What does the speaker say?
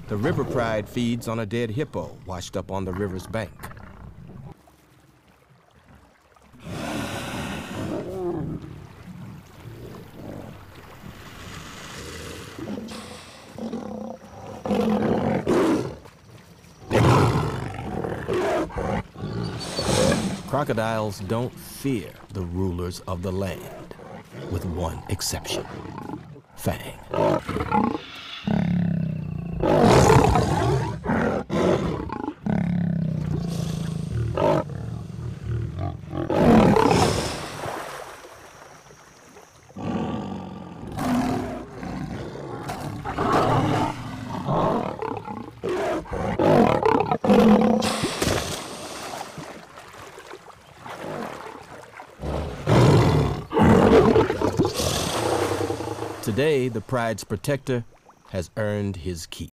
The river pride feeds on a dead hippo washed up on the river's bank. Crocodiles don't fear the rulers of the land, with one exception: Fang. Today, the pride's protector has earned his keep.